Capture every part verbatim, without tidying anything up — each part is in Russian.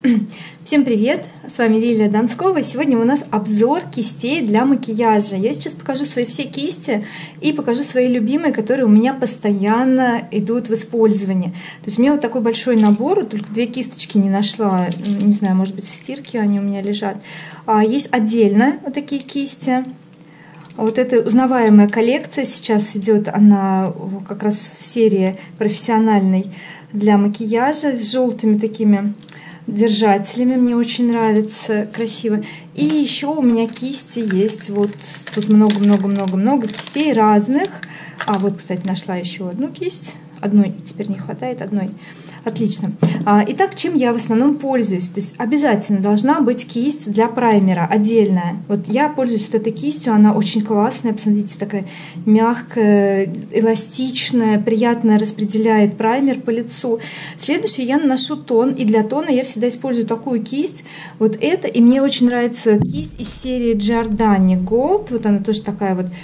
Всем привет! С вами Лилия Донскова. И сегодня у нас обзор кистей для макияжа. Я сейчас покажу свои все кисти и покажу свои любимые, которые у меня постоянно идут в использовании. То есть у меня вот такой большой набор, только две кисточки не нашла, не знаю, может быть в стирке они у меня лежат. Есть отдельно вот такие кисти. Вот эта узнаваемая коллекция сейчас идет, она как раз в серии профессиональной для макияжа с желтыми такими держателями, мне очень нравится, красиво. И еще у меня кисти есть, вот тут много-много-много-много кистей разных. А вот, кстати, нашла еще одну кисть, одной теперь не хватает, одной. Отлично. Итак, чем я в основном пользуюсь? То есть обязательно должна быть кисть для праймера отдельная. Вот я пользуюсь вот этой кистью, она очень классная. Посмотрите, такая мягкая, эластичная, приятно распределяет праймер по лицу. Следующее, я наношу тон, и для тона я всегда использую такую кисть. Вот это, и мне очень нравится кисть из серии Giordani Gold. Вот она тоже такая вот,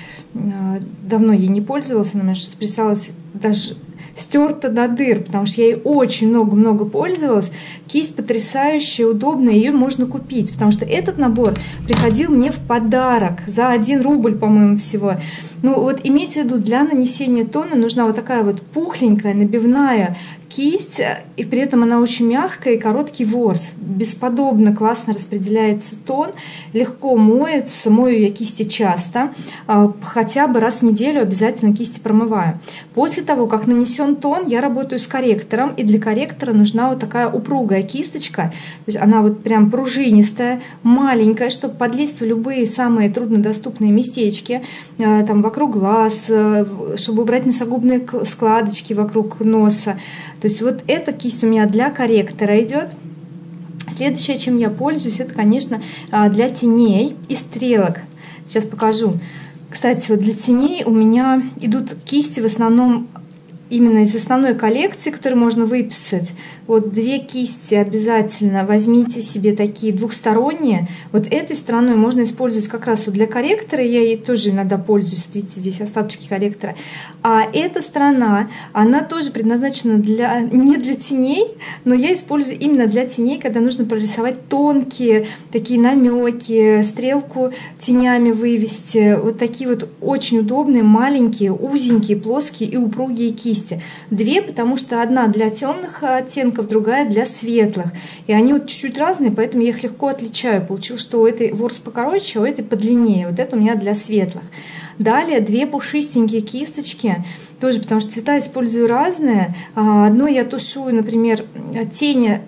давно ей не пользовалась, она у меня списалась даже стерта до дыр, потому что я ей очень много-много пользовалась. Кисть потрясающая, удобная, ее можно купить, потому что этот набор приходил мне в подарок за один рубль, по-моему, всего. Ну вот имейте в виду, для нанесения тона нужна вот такая вот пухленькая, набивная кисть, и при этом она очень мягкая и короткий ворс. Бесподобно классно распределяется тон, легко моется, мою я кисти часто, хотя бы раз в неделю обязательно кисти промываю. После того, как нанесен тон, я работаю с корректором, и для корректора нужна вот такая упругая кисточка, то есть она вот прям пружинистая, маленькая, чтобы подлезть в любые самые труднодоступные местечки, там вокруг глаз, чтобы убрать носогубные складочки вокруг носа. То есть вот эта кисть у меня для корректора идет. Следующее, чем я пользуюсь, это, конечно, для теней и стрелок. Сейчас покажу. Кстати, вот для теней у меня идут кисти в основном именно из основной коллекции, которую можно выписать. Вот две кисти обязательно возьмите себе, такие двухсторонние. Вот этой стороной можно использовать как раз вот для корректора, я ей тоже иногда пользуюсь, видите, здесь остаточки корректора. А эта сторона, она тоже предназначена для, не для теней, но я использую именно для теней, когда нужно прорисовать тонкие такие намеки, стрелку тенями вывести. Вот такие вот очень удобные, маленькие, узенькие, плоские и упругие кисти. Две, потому что одна для темных оттенков, другая для светлых. И они вот чуть-чуть разные, поэтому я их легко отличаю. Получилось, что у этой ворс покороче, а у этой подлиннее. Вот это у меня для светлых. Далее две пушистенькие кисточки. Тоже, потому что цвета использую разные. Одной я тушую, например, тени,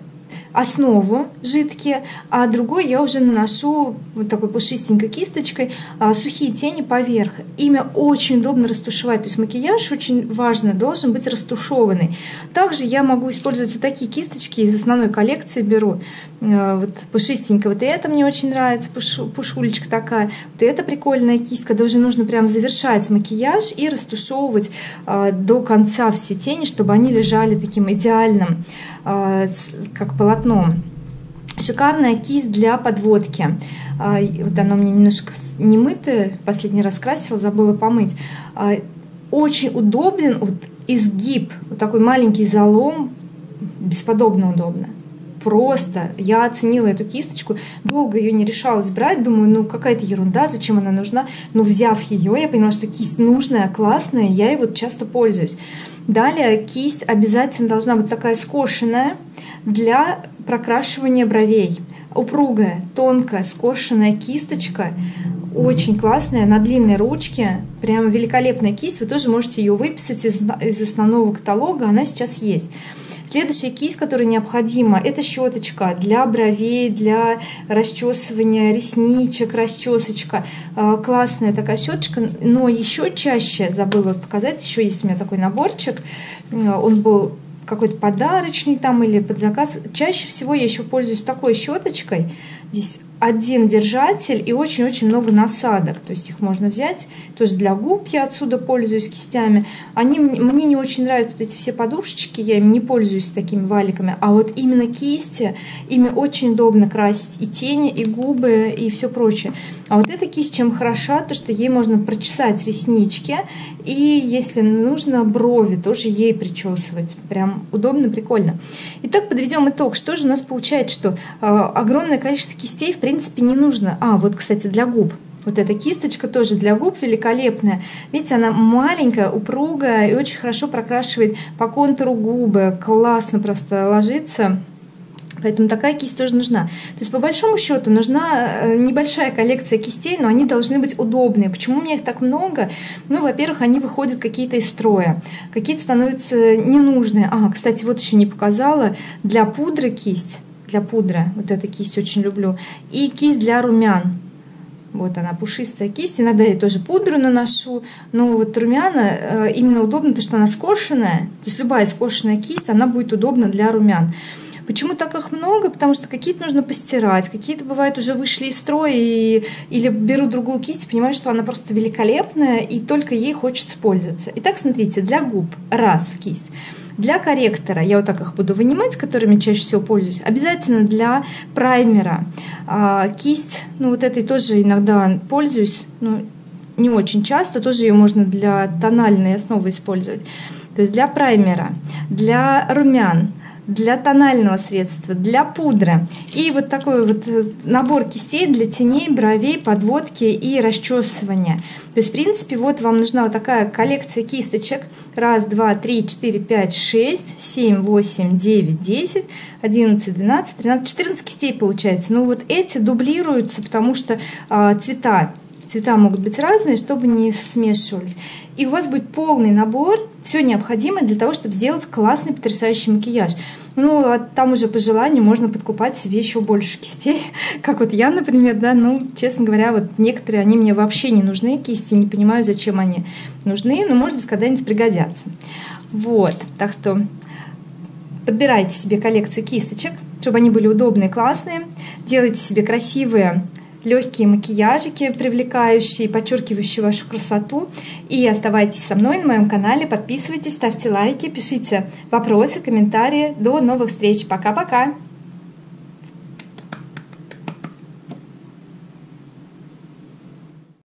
основу жидкие, а другой я уже наношу вот такой пушистенькой кисточкой а, сухие тени поверх. Ими очень удобно растушевать, то есть макияж, очень важно, должен быть растушеванный. Также я могу использовать вот такие кисточки из основной коллекции, беру а, вот пушистенькая, вот это мне очень нравится, пуш, пушулечка такая, вот это прикольная кисть, когда уже нужно прям завершать макияж и растушевывать а, до конца все тени, чтобы они лежали таким идеальным, а, как полотно. Шикарная кисть для подводки. Вот она у меня немножко не мытая, последний раз красила, забыла помыть. Очень удобен вот изгиб, вот такой маленький залом, бесподобно удобно. Просто я оценила эту кисточку, долго ее не решалась брать, думаю, ну какая-то ерунда, зачем она нужна. Но взяв ее, я поняла, что кисть нужная, классная, я ей вот часто пользуюсь. Далее кисть обязательно должна быть такая скошенная для прокрашивания бровей. Упругая, тонкая, скошенная кисточка, очень классная, на длинной ручке, прям великолепная кисть. Вы тоже можете ее выписать из, из основного каталога, она сейчас есть. Следующая кисть, которая необходима, это щеточка для бровей, для расчесывания ресничек, расчесочка. Классная такая щеточка, но еще чаще, забыла показать, еще есть у меня такой наборчик, он был какой-то подарочный там или под заказ. Чаще всего я еще пользуюсь такой щеточкой. Здесь один держатель и очень-очень много насадок. То есть их можно взять. Тоже для губ я отсюда пользуюсь кистями. Они мне не очень нравятся, вот эти все подушечки, я ими не пользуюсь такими валиками. А вот именно кисти, ими очень удобно красить и тени, и губы, и все прочее. А вот эта кисть чем хороша, то что ей можно прочесать реснички. И если нужно, брови тоже ей причесывать. Прям удобно, прикольно. Итак, подведем итог. Что же у нас получается, что э, огромное количество кистей в принципе не нужно. А, вот, кстати, для губ. Вот эта кисточка тоже для губ великолепная. Видите, она маленькая, упругая и очень хорошо прокрашивает по контуру губы. Классно просто ложится. Поэтому такая кисть тоже нужна. То есть, по большому счету, нужна небольшая коллекция кистей, но они должны быть удобные. Почему у меня их так много? Ну, во-первых, они выходят какие-то из строя. Какие-то становятся ненужные. А, кстати, вот еще не показала. Для пудры кисть. Для пудры. Вот эту кисть очень люблю. И кисть для румян. Вот она, пушистая кисть. Иногда я тоже пудру наношу. Но вот румяна именно удобно, потому что она скошенная. То есть, любая скошенная кисть, она будет удобна для румян. Почему так их много? Потому что какие-то нужно постирать, какие-то, бывают, уже вышли из строя, и, или беру другую кисть, понимаю, что она просто великолепная, и только ей хочется пользоваться. Итак, смотрите, для губ раз кисть. Для корректора, я вот так их буду вынимать, которыми чаще всего пользуюсь, обязательно для праймера. А, кисть, ну вот этой тоже иногда пользуюсь, но не очень часто, тоже ее можно для тональной основы использовать. То есть для праймера, для румян, для тонального средства, для пудры. И вот такой вот набор кистей для теней, бровей, подводки и расчесывания. То есть, в принципе, вот вам нужна вот такая коллекция кисточек. Раз, два, три, четыре, пять, шесть, семь, восемь, девять, десять, одиннадцать, двенадцать, тринадцать, четырнадцать кистей получается. Но вот эти дублируются, потому что а, цвета. Цвета могут быть разные, чтобы не смешивались. И у вас будет полный набор, все необходимое для того, чтобы сделать классный, потрясающий макияж. Ну, а там уже по желанию можно подкупать себе еще больше кистей, как вот я, например, да, ну, честно говоря, вот некоторые, они мне вообще не нужны, кисти, не понимаю, зачем они нужны, но, может быть, когда-нибудь пригодятся. Вот, так что подбирайте себе коллекцию кисточек, чтобы они были удобные, классные, делайте себе красивые, легкие макияжики, привлекающие, подчеркивающие вашу красоту. И оставайтесь со мной на моем канале, подписывайтесь, ставьте лайки, пишите вопросы, комментарии. До новых встреч. Пока-пока!